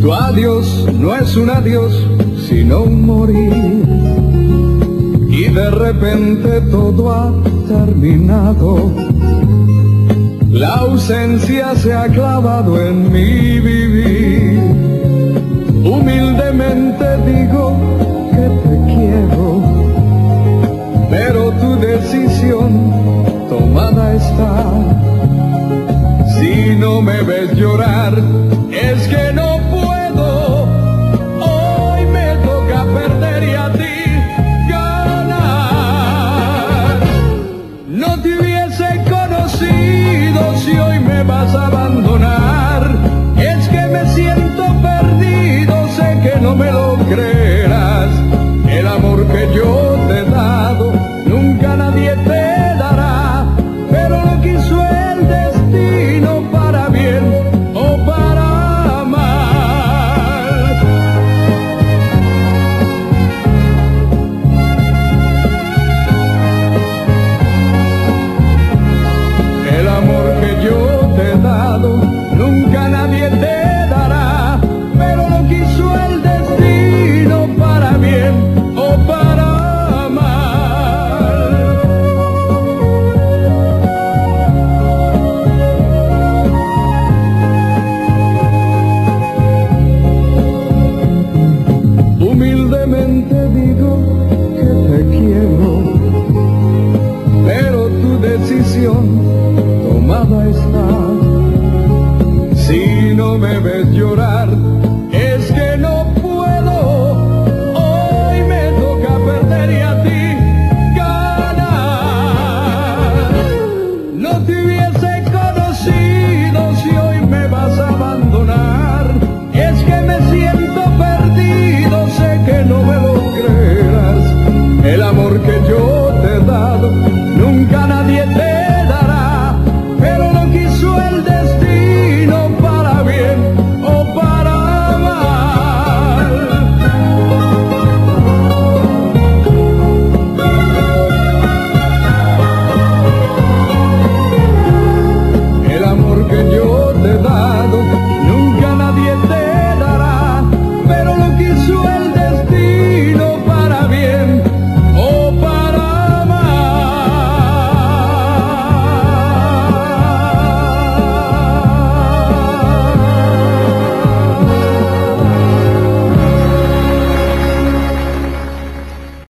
Tu adiós no es un adiós, sino un morir. Y de repente todo ha terminado. La ausencia se ha clavado en mi vivir. Humildemente digo que te quiero, pero tu decisión tomada está. Si no me ves llorar, es que no puedo. Hoy me toca perder y a ti ganar. No te hubiese conocido si hoy me vas a abandonar. Es que me siento perdido, sé que no me lo creerás. El amor que yo te he dado, nunca nadie te dará. Pero lo quiso el destino para bien o para mal. El amor que yo te he dado, nunca nadie te dará. Pero lo quiso el destino para bien o para mal. Humildemente digo que te quiero, pero tu decisión tomada está. Si no me ves llorar,